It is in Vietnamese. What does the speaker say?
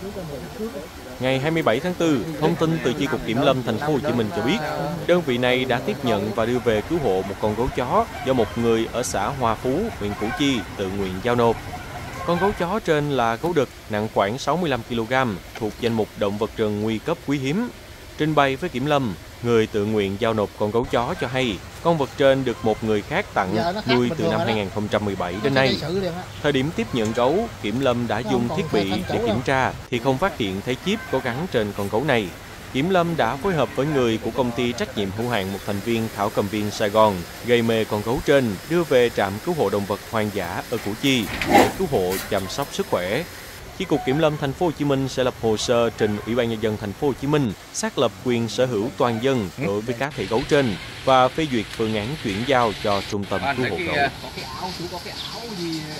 Ngày 27 tháng 4, thông tin từ Chi cục Kiểm lâm thành phố Hồ Chí Minh cho biết, đơn vị này đã tiếp nhận và đưa về cứu hộ một con gấu chó do một người ở xã Hòa Phú, huyện Củ Chi tự nguyện giao nộp. Con gấu chó trên là gấu đực nặng khoảng 65 kg, thuộc danh mục động vật rừng nguy cấp quý hiếm. Trình bày với Kiểm lâm, người tự nguyện giao nộp con gấu chó cho hay, con vật trên được một người khác tặng nuôi từ năm 2017 đến nay. Thời điểm tiếp nhận gấu, Kiểm lâm đã dùng thiết bị để kiểm tra thì không phát hiện thấy chip có gắn trên con gấu này. Kiểm lâm đã phối hợp với người của công ty trách nhiệm hữu hạn một thành viên Thảo Cầm Viên Sài Gòn gây mê con gấu trên đưa về trạm cứu hộ động vật hoang dã ở Củ Chi để cứu hộ chăm sóc sức khỏe. Chi cục Kiểm lâm thành phố Hồ Chí Minh sẽ lập hồ sơ trình Ủy ban nhân dân thành phố Hồ Chí Minh xác lập quyền sở hữu toàn dân đối với cá thể gấu trên và phê duyệt phương án chuyển giao cho trung tâm cứu hộ gấu.